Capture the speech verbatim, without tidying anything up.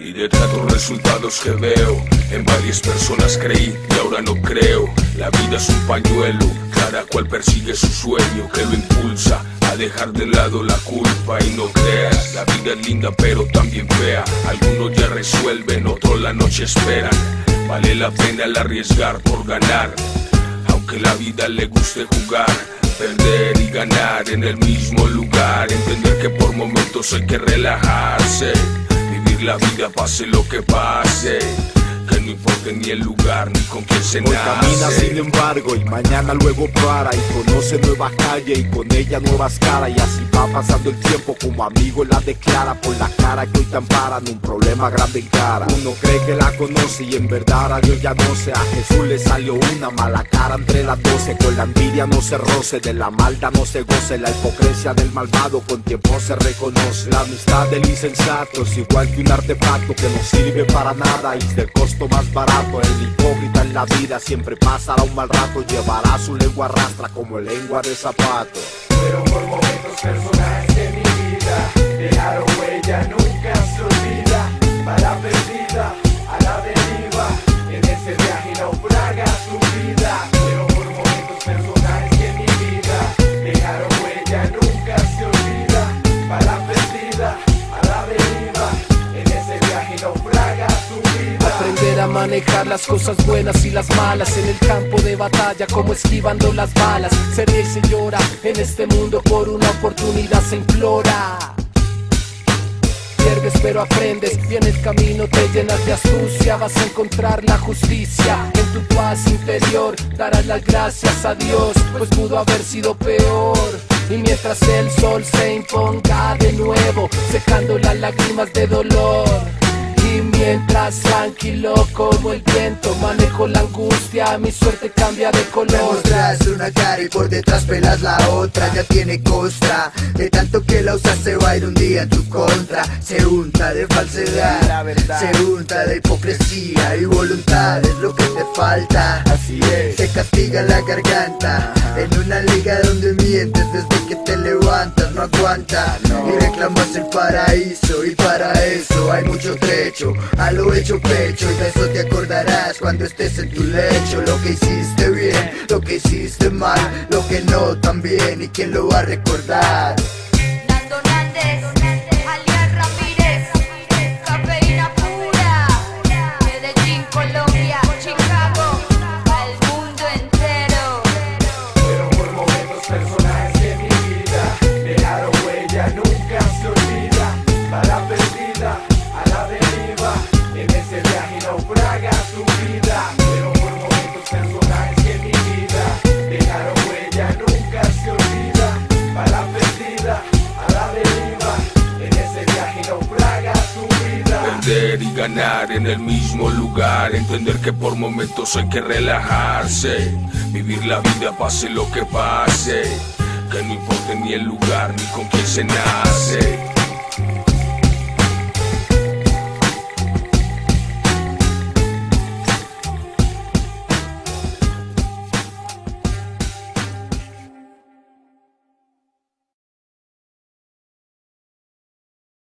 Y de tantos resultados que veo, en varias personas creí y ahora no creo. La vida es un pañuelo, cada cual persigue su sueño que lo impulsa a dejar de lado la culpa. Y no creas, la vida es linda pero también fea. Algunos ya resuelven, otros la noche esperan. Vale la pena el arriesgar por ganar, aunque la vida le guste jugar, perder y ganar en el mismo lugar. Entender que por momentos hay que relajarse, vivir la vida pase lo que pase, que no importe ni el lugar ni con quién se nace. Hoy camina sin embargo y mañana luego para y conoce nuevas calles y con ella nuevas caras. Y así va pasando el tiempo, como amigo la declara por la cara que hoy te amparan un problema grande en cara. Uno cree que la conoce y en verdad a Dios ya no sé. A Jesús le salió una mala cara entre las doce. Con la envidia no se roce, de la maldad no se goce. La hipocresía del malvado con tiempo se reconoce. La amistad del insensato es igual que un artefacto que no sirve para nada y es del costo más barato. El hipócrita en la vida siempre pasará un mal rato, llevará su lengua arrastra como lengua de zapato. Pero por momentos personajes de mi vida dejaron huella, nunca se olvida. Bala perdida, a la deriva, en ese viaje naufraga su vida. Pero por momentos personajes de mi vida dejaron huella, nunca se olvida. Bala perdida, a la deriva, en ese viaje naufraga su vida. Aprender a manejar las cosas buenas y las malas en el campo de batalla, como esquivando las balas. Se ríe y se llora en este mundo, por una oportunidad se implora. Pierdes pero aprendes, y en el camino te llenas de astucia. Vas a encontrar la justicia en tu paz interior. Darás las gracias a Dios, pues pudo haber sido peor. Y mientras el sol se imponga de nuevo, secando las lágrimas de dolor. Y mientras tranquilo como el viento manejo la angustia, mi suerte cambia de color. Me mostrás una cara y por detrás pelas la otra. Ya tiene costra, de tanto que la usas se va a ir un día en tu contra. Se unta de falsedad, se unta de hipocresía y voluntad es lo que te falta. Así es. Se castiga la garganta en una liga donde mientes desde que te levantas, no aguanta. No. Y reclamas el paraíso y para eso hay mucho trecho. A lo hecho pecho, y de eso te acordarás cuando estés en tu lecho. Lo que hiciste bien, lo que hiciste mal, lo que no también, y quién lo va a recordar. Nando Nández, alias Ramírez, cafeína pura, Medellín, Colombia, Chicago, al mundo entero. Pero por momentos personajes de mi vida dejaron huella, nunca se olvida. Bala perdida, a la deriva, en ese viaje naufraga su vida. Pero por momentos personajes de mi vida dejaron huella, nunca se olvida. Bala perdida, a la deriva, en ese viaje naufraga su vida. Perder y ganar en el mismo lugar, entender que por momentos hay que relajarse, vivir la vida pase lo que pase, que no importe ni el lugar ni con quién se nace.